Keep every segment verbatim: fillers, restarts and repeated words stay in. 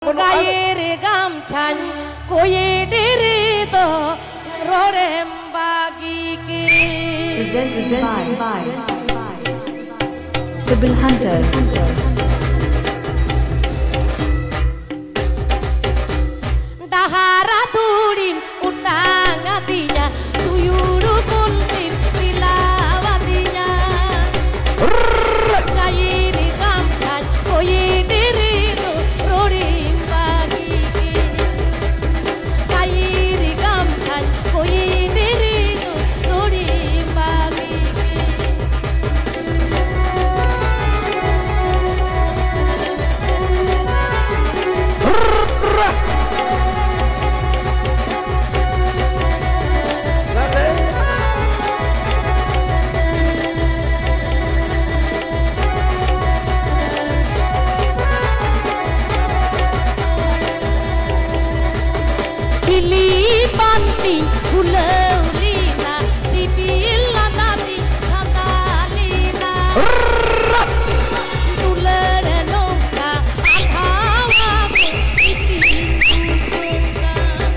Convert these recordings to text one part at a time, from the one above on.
Gairi gamchan koi diri to rorem bagi ki. Presented by Sibyl Hunter. Dahara turin utang hatinya suyuru kultim tilawatinya. Gairi gamchan koi diri to rorem bagi ki. Gairi gamchan koi diri to rorem bagi ki. Panti Hulaurina Sipila Nati Natalina Tulare Nongka Akawa Iti Kukunga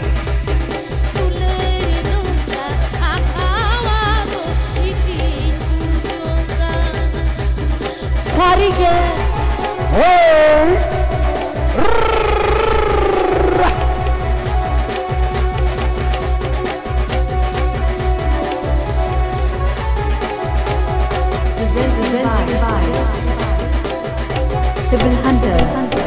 Tulare Nongka Akawa Iti Kukunga Sarige Oh Sibyl Hunter.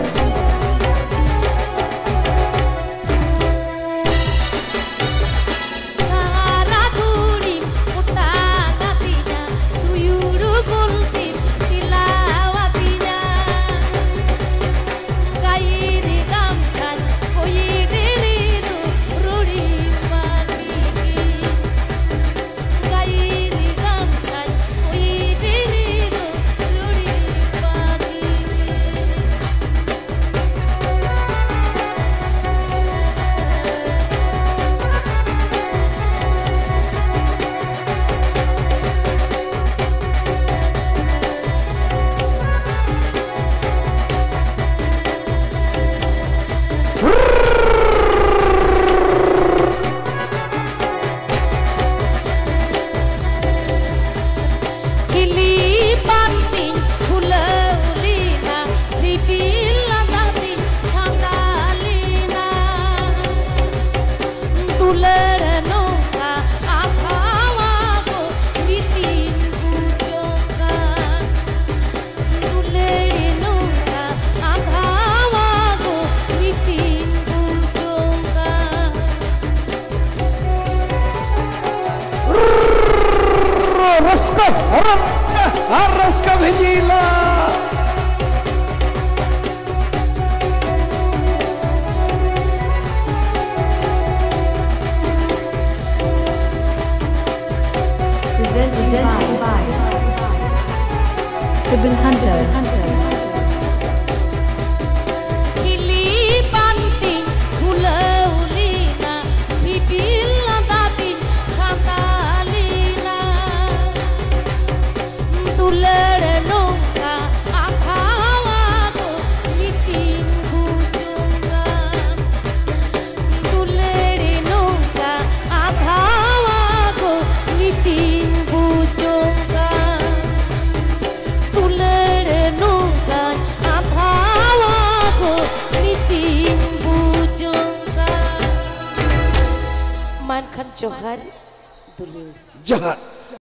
Arras Kabhijila Presented by Sibyl Hunter. Johar dulu. Jahat.